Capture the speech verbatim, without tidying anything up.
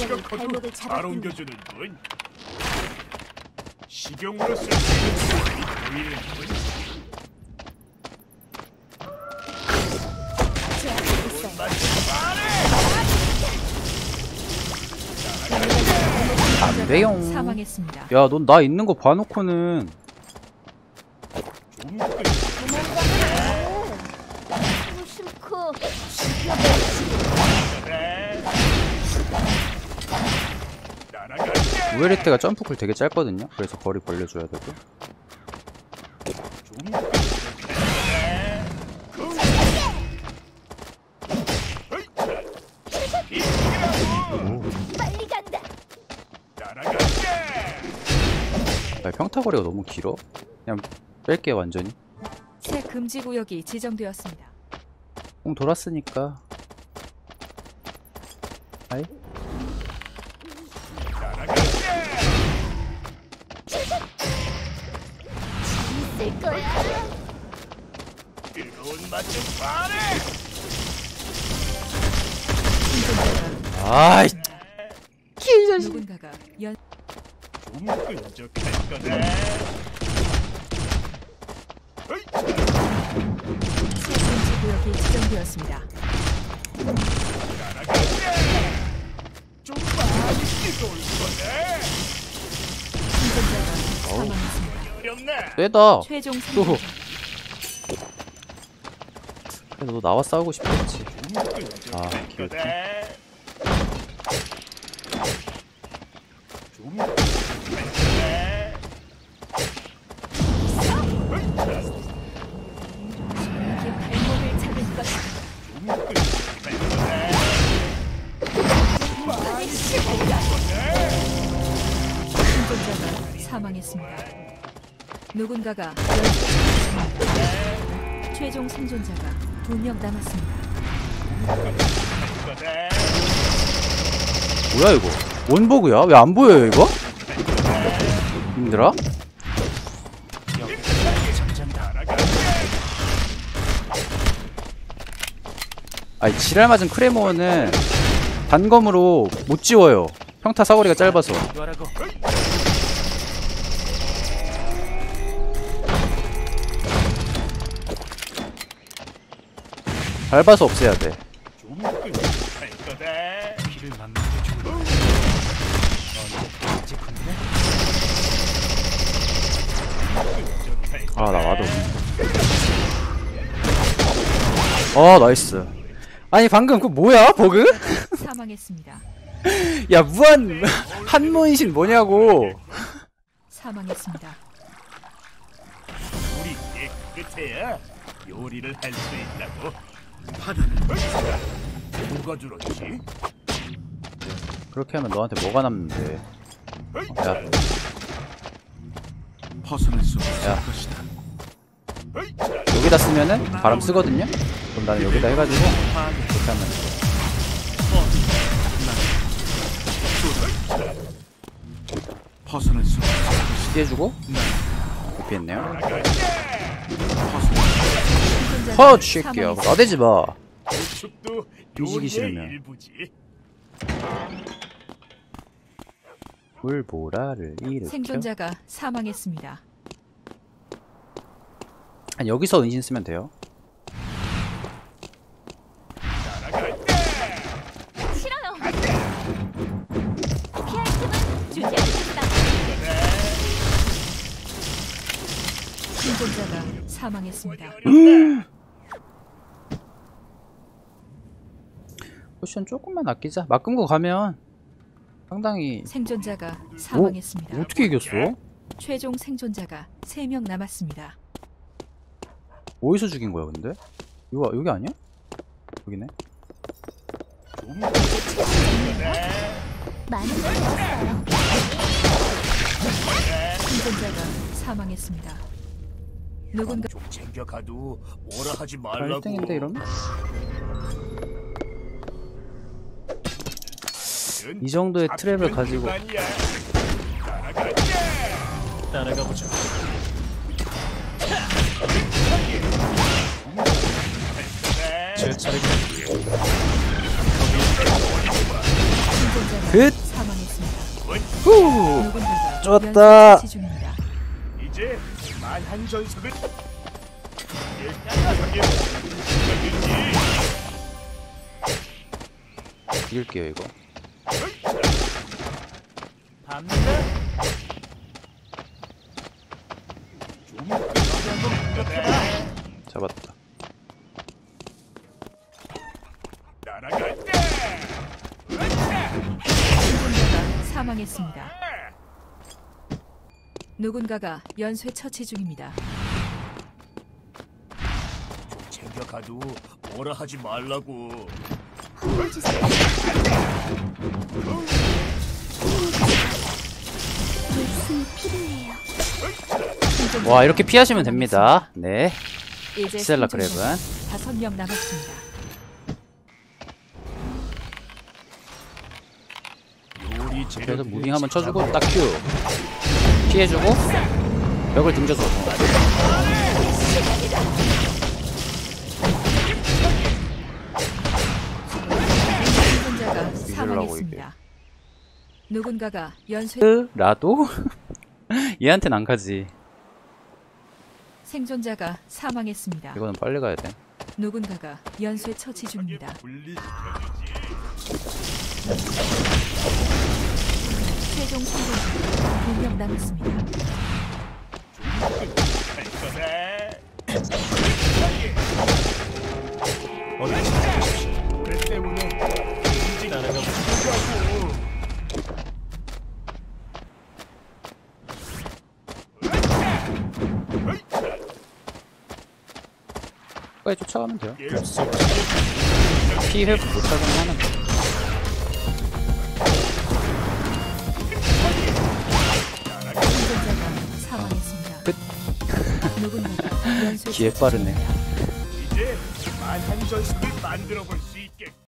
분명히 발목을 바로 잡았군요. 옮겨주는군. 식용으로 쓸 수 있는 수단이 보이는군. 제압하고 있어요. 안 돼요. 사망했습니다. 야, 넌 나 있는 거 봐놓고는. 좀 너무 싫고 죽여버리지. 그래. 날아갈게. 우에르테가 점프쿨 되게 짧거든요. 그래서 거리 벌려줘야 되고. 좀 그래. 빨리 간다. 날아갈게. 야, 평타거리가 너무 길어. 그냥 뺄게 완전히. 새 금지 구역이 지정되었습니다. 공 돌았으니까. 아이. 있을 거야. 뜨거운 맛좀 봐래. 아이. 누군가가 연 좀 끈적할 거네. 어이, 새 금지 구역이 지정되었습니다. 날아갈게. 좀 많이 뜨거울 거네. 생존자가 사망했습니다. 어렵네. 쎄다. 최종 또. 생존자 그래서 너 나와 싸우고 싶겠지. 좀 아, 끈적할 귀엽다. 거네. 좀 끈적할 거네. 이게 발목을 잡을 것이다. 좀 끈적할 거네. 생존자가 사망했습니다. 누군가가 연쇄 최종 생존자가 두 명 남았습니다. 거네. 뭐야 이거? 원버그야? 왜 안 보여요 이거? 힘들어? 아니 지랄 맞은 크레모어는 단검으로 못 지워요. 평타 사거리가 짧아서. 밟아서 없애야 돼. 좀 끈적할 거네. 피를 막는 게 좋을 거야. 넌 이제 군대? 끈적할 거네. 아 나 와도. 어 나이스. 아니 방금 그 뭐야 버그? 사망했습니다. 야 무한 한문신 뭐냐고. 사망했습니다. 우리 깨끗해야 요리를 할 수 있다고. 바다는 누가 줄었지? 그렇게 하면 너한테 뭐가 남는데? 어, 야 벗어날 수 없을 야. 것이다. 여기다 쓰면은 바람 쓰거든요. 그럼 나는 여기다 해가지고 그렇게 하면 벗어날 수 없을 것이다. 피해주고 이렇게 했네요. 생존자가 허 새끼야 사망했습니다. 나대지 마. 축도 뒤지기 요리의 싫으면. 일부지. 물보라를 일으켜. 생존자가 사망했습니다. 아니 여기서 은신 쓰면 돼요. 싫어요. 피할 틈은 주지 않습니다. 생존자가 사망했습니다. 포션 조금만 아끼자. 막금 거 가면 상당히. 생존자가 오? 사망했습니다. 어떻게 이겼어? 최종 생존자가 세 명 남았습니다. 어디서 죽인 거야 근데? 이거 여기 아니야? 여기네. 많은 걸 배웠어요. 생존자가 사망했습니다. 누군가 좀 챙겨가도 뭐라 하지 말라고. 일 등인데 이러면? 이 정도의 트랩을 가지고 따라가 보자. 제 차례가 생존자가 끝. 사망했습니다. 후. 누군가가 쫓았다. 연쇄 처치 중입니다. 이제 만한 전석을 일단 저기 어딘지 이길게요 이거. 갑니다. 좀 끝나면 잡았다. 날아간다. 생존자가 사망했습니다. 누군가가 연쇄 처치 중입니다. 좀 챙겨가도 뭐라 하지 말라고. 보여주세요. 목숨이 필요해요. 생존자가 와 이렇게 피하시면 됩니다. 네. 이제 스텔라 생존자가 그랩은 다섯 명 남았습니다. 요리 재료 그래서 무빙 한번 쳐주고 딱 큐. 피해주고 벽을 등져서. 생존자가 이게. 사망했습니다. 누군가가 연쇄 라도 얘한텐 안 가지. 생존자가 사망했습니다. 이거는 빨리 가야 돼. 누군가가 연쇄 처치 중입니다. 분리시켜주지. 최종 생존자 두 명 남았습니다. 할 거다. 어디 찾으십시오. 그래 때문에 따라가 보자고. 빨리 쫓아가면 돼요. 일수 피 회복 못하긴 하는 거. 생존자가 사망했습니다. 끝. 누군가가 연쇄 기회 처치 빠르네. 중입니다. 이제 만한 전술을 만들어 볼 수.